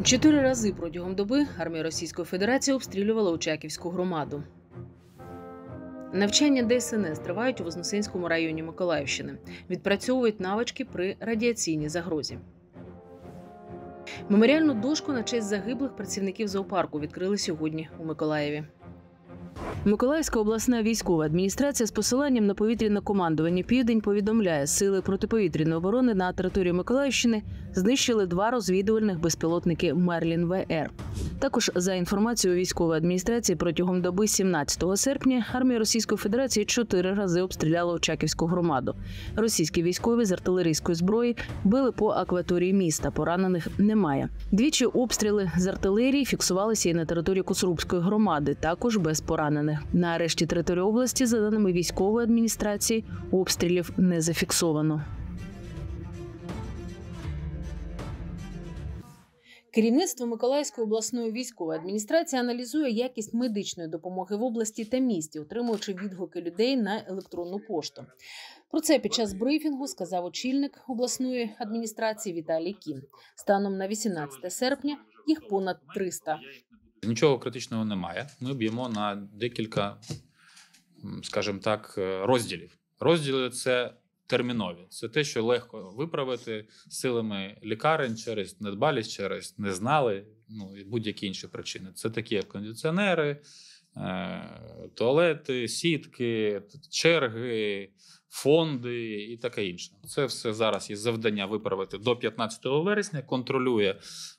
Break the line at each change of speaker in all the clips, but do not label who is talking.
4 рази протягом доби армія Російської Федерації обстрілювала Очаківську громаду. Навчання ДСНС тривають у Вознесенському районі Миколаївщини. Відпрацьовують навички при радіаційній загрозі. Меморіальну дошку на честь загиблих працівників зоопарку відкрили сьогодні у Миколаєві. Миколаївська обласна військова адміністрація з посиланням на повітряне командування «Південь» повідомляє, сили протиповітряної оборони на території Миколаївщини знищили 2 розвідувальних безпілотники «Мерлін-ВР». Також, за інформацією військової адміністрації, протягом доби 17 серпня армія Російської Федерації 4 рази обстріляла Очаківську громаду. Російські військові з артилерійської зброї били по акваторії міста, поранених немає. Двічі обстріли з артилерії фіксувалися і на території Косрубської громади, також без поранених. На решті території області, за даними військової адміністрації, обстрілів не зафіксовано. Керівництво Миколаївської обласної військової адміністрації аналізує якість медичної допомоги в області та місті, отримуючи відгуки людей на електронну пошту. Про це під час брифінгу сказав очільник обласної адміністрації Віталій Кім. Станом на 18 серпня їх понад 300.
Нічого критичного немає. Ми б'ємо на декілька, скажімо так, розділів. Розділи – це термінові. Це те, що легко виправити силами лікарень через недбалість, через не знали, і будь-які інші причини. Це такі, як кондиціонери, туалети, сітки, черги, фонди і таке інше. Це все зараз є завдання виправити до 15 вересня. Контролює,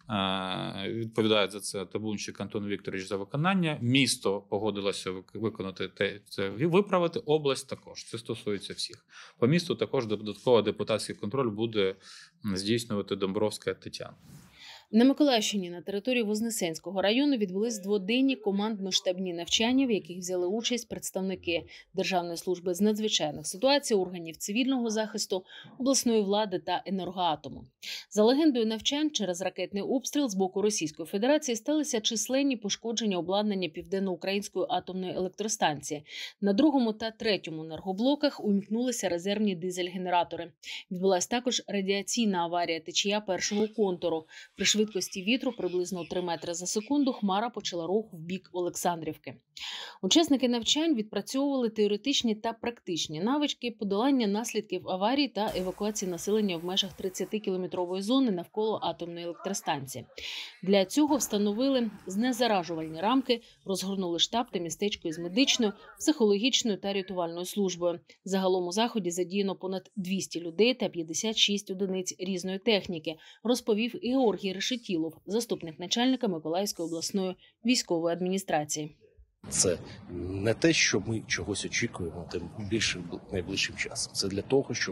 відповідає за це Табунчик Антон Вікторович за виконання. Місто погодилося виконати це, виправити. Область також. Це стосується всіх. По місту також додатково депутатський контроль буде здійснювати Домбровська Тетяна.
На Миколаївщині на території Вознесенського району відбулись дводенні командно-штабні навчання, в яких взяли участь представники Державної служби з надзвичайних ситуацій, органів цивільного захисту, обласної влади та енергоатому. За легендою навчань, через ракетний обстріл з боку Російської Федерації сталися численні пошкодження обладнання Південноукраїнської атомної електростанції. На 2-му та 3-му енергоблоках увімкнулися резервні дизель-генератори. Відбулась також радіаційна аварія течія першого контуру. При швидкості вітру приблизно 3 метри за секунду хмара почала рух в бік Олександрівки. Учасники навчань відпрацьовували теоретичні та практичні навички подолання наслідків аварії та евакуації населення в межах 30-кілометрової зони навколо атомної електростанції. Для цього встановили знезаражувальні рамки, розгорнули штаб та містечко із медичною, психологічною та рятувальною службою. Загалом у заході задіяно понад 200 людей та 56 одиниць різної техніки, розповів Георгій Решетілов, заступник начальника Миколаївської обласної військової адміністрації.
Це не те, що ми чогось очікуємо, тим більше найближчим часом. Це для того, щоб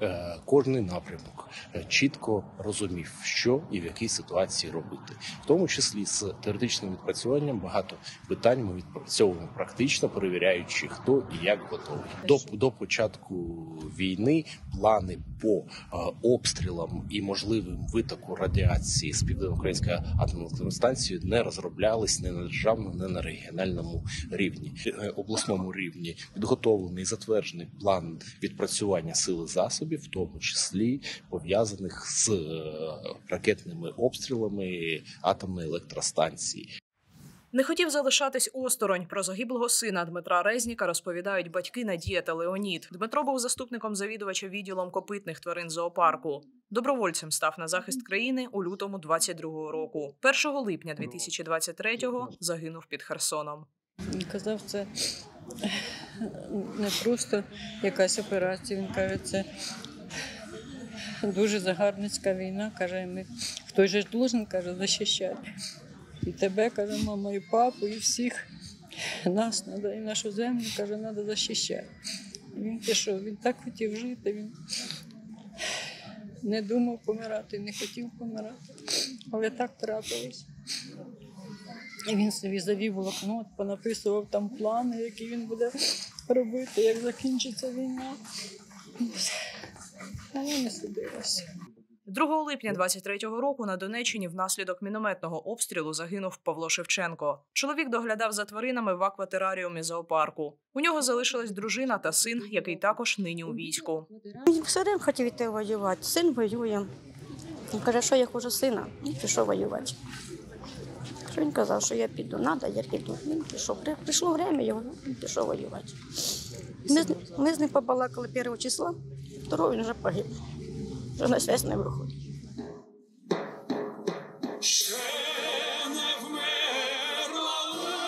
кожний напрямок чітко розумів, що і в якій ситуації робити. В тому числі з теоретичним відпрацюванням багато питань ми відпрацьовуємо практично, перевіряючи, хто і як готовий. До початку війни плани по обстрілам і можливим витоку радіації з Південноукраїнської атомної електростанції не розроблялись ні на державному, ні на регіональному рівні. Обласному рівні підготовлений і затверджений план відпрацювання сил і засобів, в тому числі пов'язаних з ракетними обстрілами атомної електростанції.
Не хотів залишатись осторонь. Про загиблого сина Дмитра Резніка розповідають батьки Надія та Леонід. Дмитро був заступником завідувача відділом копитних тварин зоопарку. Добровольцем став на захист країни у лютому 22-го року. 1 липня 2023-го загинув під Херсоном.
Він казав, це не просто якась операція. Він каже, це дуже загарбницька війна. Каже, ми хтось же должен, каже, захищати. І тебе, каже, мама, і папу, і всіх нас треба, і нашу землю, каже, треба захищати. І він пішов, він так хотів жити, він не думав помирати, не хотів помирати, але так трапилось. І він собі завів блокнот, понаписував там плани, які він буде робити, як закінчиться війна. Але не судилося.
2 липня 23-го року на Донеччині внаслідок мінометного обстрілу загинув Павло Шевченко. Чоловік доглядав за тваринами в акватераріумі зоопарку. У нього залишилась дружина та син, який також нині у війську.
Все один хотів іти воювати, син воює. Він каже, що я хочу сина, і пішов воювати. Що він казав, що я піду, я піду. Він пішов. Прийшло время, він пішов воювати. Ми з ним побалакали 1 числа, 2 він вже погиб. Вже на зв'язку не виходить.
Ще не вмерла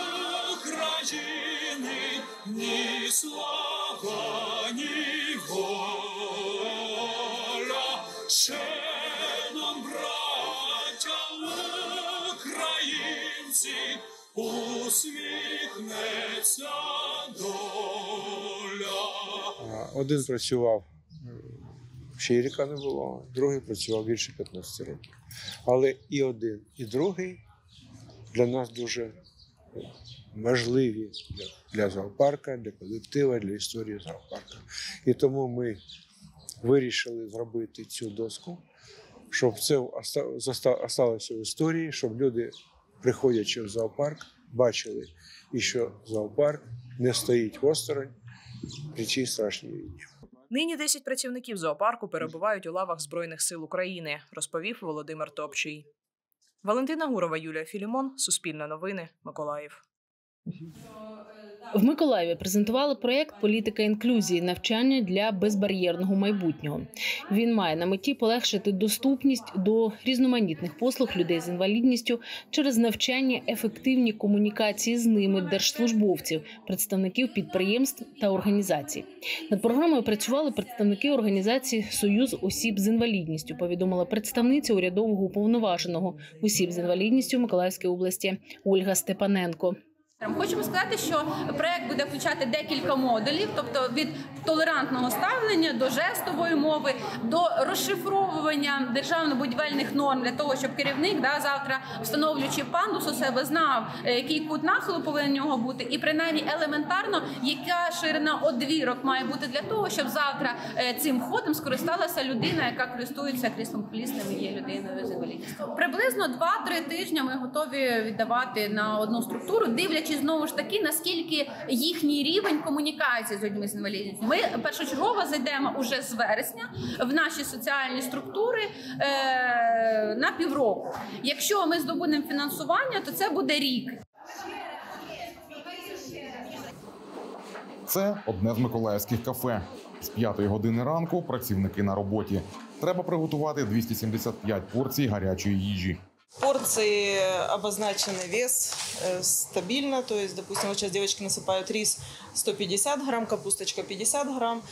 України ні слава, ні воля. Ще нам, браття українці, усміхнеться доля.
Один працював, ще й ріка не було, другий працював більше 15 років. Але і один, і другий для нас дуже важливі для зоопарка, для колектива, для історії зоопарка. І тому ми вирішили зробити цю доску, щоб це залишилося в історії, щоб люди, приходячи в зоопарк, бачили, і що зоопарк не стоїть осторонь при цій страшній війні.
Нині 10 працівників зоопарку перебувають у лавах Збройних сил України, розповів Володимир Топчий. Валентина Гурова, Юлія Філімон, Суспільне новини, Миколаїв.
В Миколаєві презентували проєкт «Політика інклюзії. Навчання для безбар'єрного майбутнього». Він має на меті полегшити доступність до різноманітних послуг людей з інвалідністю через навчання, ефективні комунікації з ними держслужбовців, представників підприємств та організацій. Над програмою працювали представники організації «Союз осіб з інвалідністю», повідомила представниця урядового уповноваженого осіб з інвалідністю Миколаївської області Ольга Степаненко.
Хочемо сказати, що проект буде включати декілька модулів, тобто від толерантного ставлення до жестової мови, до розшифровування державно-будівельних норм для того, щоб керівник завтра, встановлюючи пандус у себе, знав, який кут нахилу повинен у нього бути, і принаймні елементарно, яка ширина одвірок має бути для того, щоб завтра цим ходом скористалася людина, яка користується кріслом колісним і є людиною з інвалідністю. Приблизно 2-3 тижні ми готові віддавати на одну структуру, дивлячись знову ж таки, наскільки їхній рівень комунікації з людьми з інвалідністю. Ми першочергово зайдемо уже з вересня в наші соціальні структури на півроку. Якщо ми здобудемо фінансування, то це буде рік.
Це одне з миколаївських кафе. З 5 години ранку працівники на роботі. Треба приготувати 275 порцій гарячої їжі.
Порции обозначенный вес стабильно, то есть, допустим, вот сейчас девочки насыпают рис 150 грамм, капусточка 50 грамм,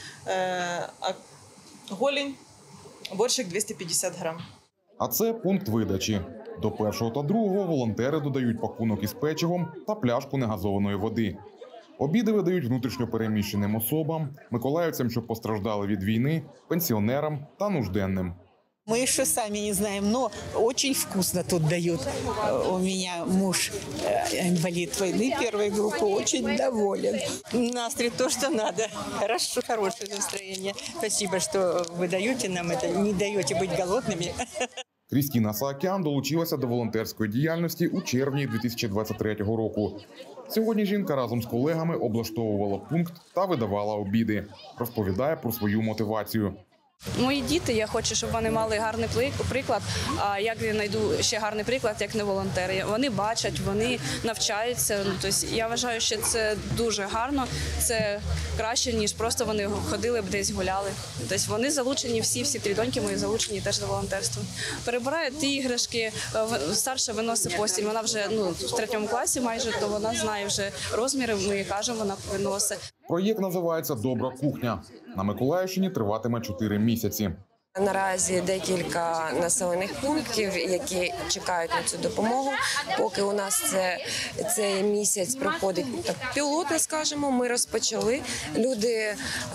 а голень, борщик 250 грамм.
А це пункт видачі. До 1 та 2 волонтери додають пакунок із печивом та пляшку негазованої води. Обіди видають внутрішньо переміщеним особам, миколаївцям, що постраждали від війни, пенсіонерам та нужденним.
Мы еще сами не знаем, но очень вкусно тут дают. У меня муж инвалид войны первой группы, очень доволен. Настрой то, что надо. Хорошо, хорошее настроение. Спасибо, что вы даете нам это, не даете быть голодными.
Крістіна Саакян долучилася до волонтерської діяльності у червні 2023 року. Сьогодні жінка разом з колегами облаштовувала пункт та видавала обіди. Розповідає про свою мотивацію.
Мої діти, я хочу, щоб вони мали гарний приклад. А як я знайду ще гарний приклад, як не волонтери? Вони бачать, вони навчаються. Тобто, я вважаю, що це дуже гарно, це краще, ніж просто вони ходили б десь гуляли. Тобто, вони залучені, всі 3 доньки мої залучені теж до волонтерства. Перебирають іграшки, старша виносить постіль, вона вже в 3 класі майже, то вона знає вже розміри, ми кажемо, вона виносить.
Проєкт називається «Добра кухня». На Миколаївщині триватиме 4 місяці.
Наразі декілька населених пунктів, які чекають на цю допомогу. Поки у нас цей місяць проходить так пілотно, скажімо, ми розпочали. Люди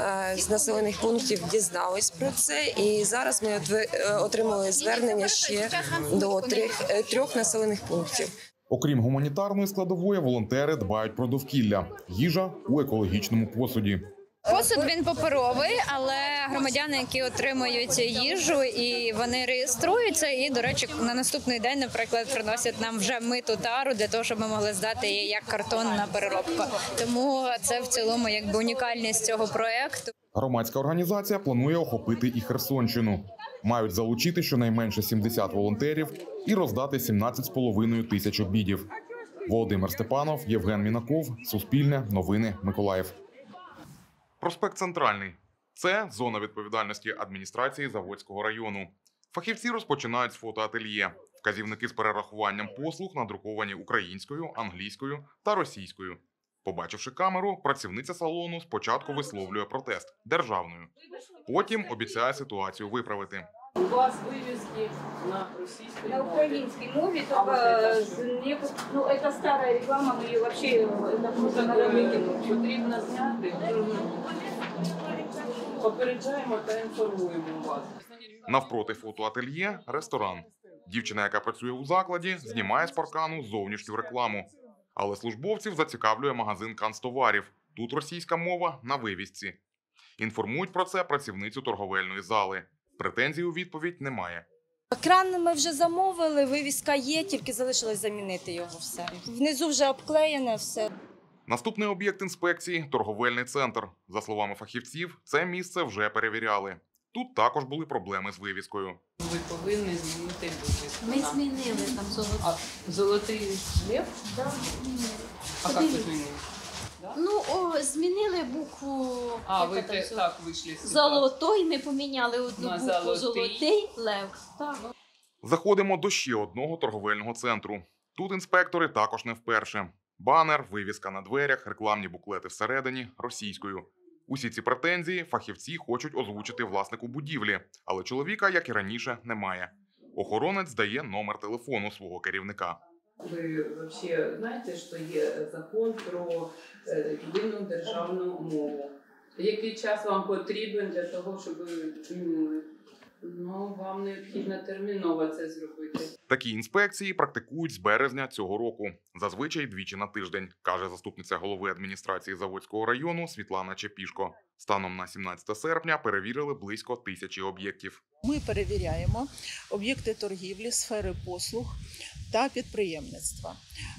з населених пунктів дізнались про це, і зараз ми отримали звернення ще до 3 населених пунктів.
Окрім гуманітарної складової, волонтери дбають про довкілля. Їжа у екологічному посуді.
Посуд він паперовий, але громадяни, які отримують їжу, і вони реєструються, і, до речі, на наступний день, наприклад, приносять нам вже миту тару для того, щоб ми могли здати її як картон на переробку. Тому це в цілому якби унікальність цього проєкту.
Громадська організація планує охопити і Херсонщину. Мають залучити щонайменше 70 волонтерів і роздати 17,5 тисяч обідів. Володимир Степанов, Євген Мінаков, Суспільне, Новини, Миколаїв. Проспект Центральний. Це зона відповідальності адміністрації Заводського району. Фахівці розпочинають з фотоательє. Вказівники з перерахуванням послуг надруковані українською, англійською та російською. Побачивши камеру, працівниця салону спочатку висловлює протест державною. Потім обіцяє ситуацію виправити.
У вас вивіски на російській
на українській мові, ну, це стара реклама, ми її взагалі
просто викинути. Потрібно зняти. Попереджаємо та інформуємо вас.
Навпроти фотоательє – ресторан. Дівчина, яка працює у закладі, знімає з паркану зовнішню рекламу. Але службовців зацікавлює магазин канцтоварів. Тут російська мова на вивісці. Інформують про це працівницю торговельної зали. Претензій у відповідь немає.
Кран ми вже замовили, вивіска є, тільки залишилось замінити його все. Внизу вже обклеєне все.
Наступний об'єкт інспекції – торговельний центр. За словами фахівців, це місце вже перевіряли. Тут також були проблеми з вивіскою.
Ви повинні змінити вивіску.
Ми змінили там золотий.
А золотий лев?
Так,
змінили. А як ви змінили?
Ну, змінили букву.
А, ви так вийшли.
Золотой, ми поміняли одну букву. Золотий лев. Так.
Заходимо до ще одного торговельного центру. Тут інспектори також не вперше. Банер, вивіска на дверях, рекламні буклети всередині – російською. Усі ці претензії фахівці хочуть озвучити власнику будівлі, але чоловіка, як і раніше, немає. Охоронець дає номер телефону свого керівника.
Ви взагалі знаєте, що є закон про єдину державну мову? Який час вам потрібен для того, щоб ви змінили? Ну, вам необхідно терміново це зробити.
Такі інспекції практикують з березня цього року. Зазвичай двічі на тиждень, каже заступниця голови адміністрації Заводського району Світлана Чепішко. Станом на 17 серпня перевірили близько 1000 об'єктів.
Ми перевіряємо об'єкти торгівлі, сфери послуг та підприємництва.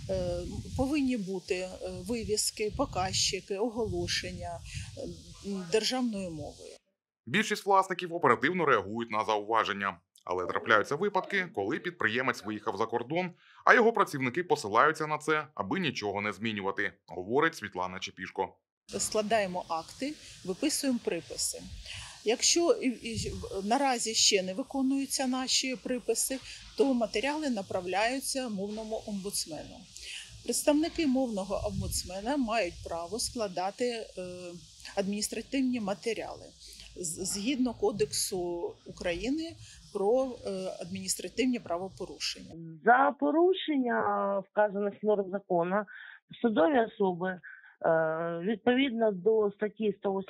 Повинні бути вивіски, показчики, оголошення державною мовою.
Більшість власників оперативно реагують на зауваження. Але трапляються випадки, коли підприємець виїхав за кордон, а його працівники посилаються на це, аби нічого не змінювати, говорить Світлана Чепішко.
Складаємо акти, виписуємо приписи. Якщо наразі ще не виконуються наші приписи, то матеріали направляються мовному омбудсмену. Представники мовного омбудсмена мають право складати адміністративні матеріали згідно Кодексу України про адміністративні правопорушення.
За порушення вказаних норм закону судові особи відповідно до статті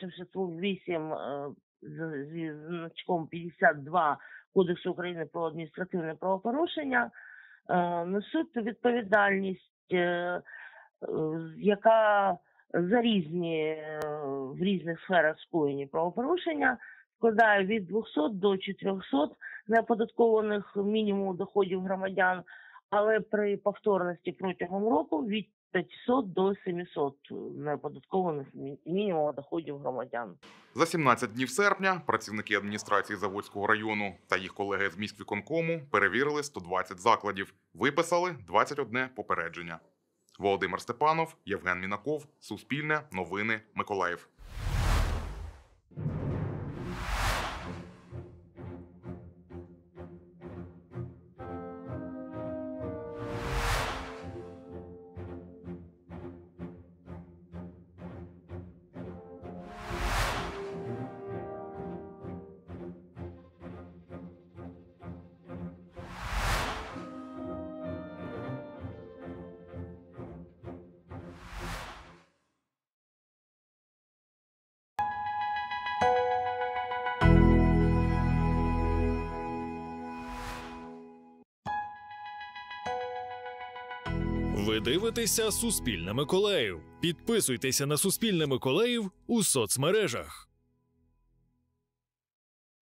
188 зі значком 52 Кодексу України про адміністративне правопорушення несуть відповідальність, яка за в різних сферах скоєні правопорушення складає від 200 до 400 неоподаткованих мінімуму доходів громадян, але при повторності протягом року від 500 до 700 неоподаткованих мінімуму доходів громадян.
За 17 днів серпня працівники адміністрації Заводського району та їх колеги з міськвиконкому перевірили 120 закладів, виписали 21 попередження. Володимир Степанов, Євген Мінаков, Суспільне, Новини, Миколаїв.
Ви дивитеся «Суспільне Миколаїв». Підписуйтеся на «Суспільне Миколаїв» у соцмережах.